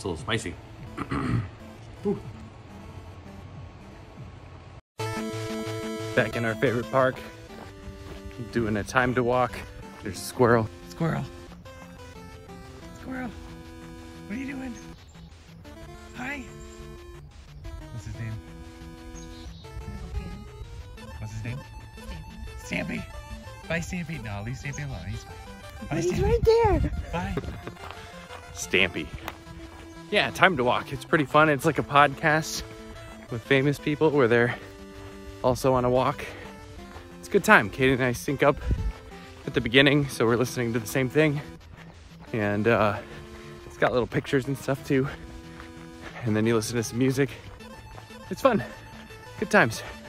It's a little spicy. Back in our favorite park, doing a time to walk. There's a squirrel. Squirrel. Squirrel. What are you doing? Hi. What's his name? What's his name? Stampy. Bye, Stampy. No, leave Stampy alone. He's fine. Bye, He's Stampy. right there. Bye. Stampy. Yeah, time to walk. It's pretty fun. It's like a podcast with famous people where they're also on a walk. It's a good time. Katie and I sync up at the beginning, so we're listening to the same thing. And it's got little pictures and stuff too. And then you listen to some music. It's fun. Good times.